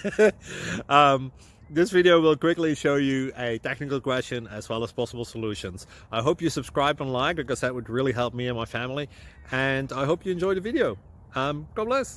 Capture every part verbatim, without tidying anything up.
um, this video will quickly show you a technical question as well as possible solutions. I hope you subscribe and like, because that would really help me and my family. And I hope you enjoy the video. Um, God bless.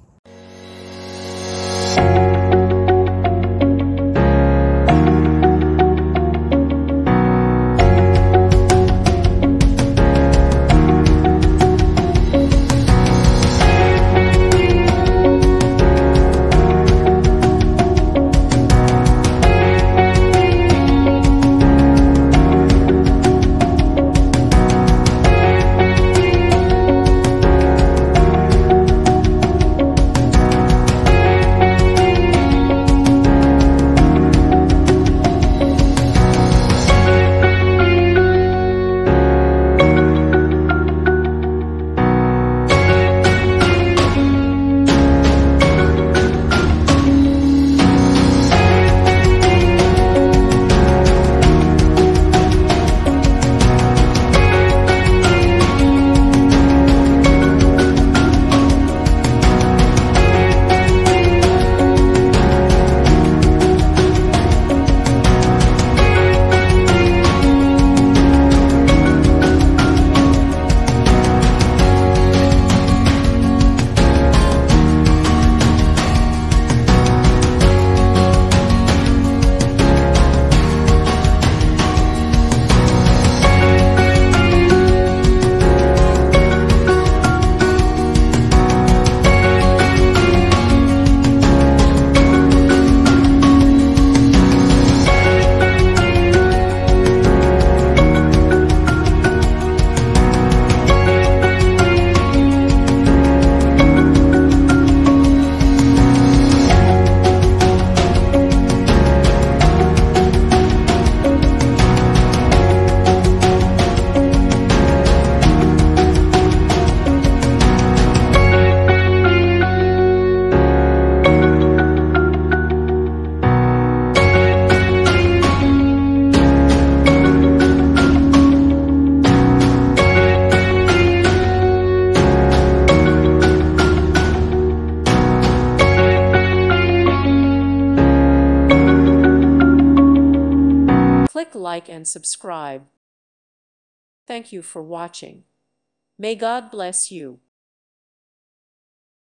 Click like and subscribe. Thank you for watching. May God bless you.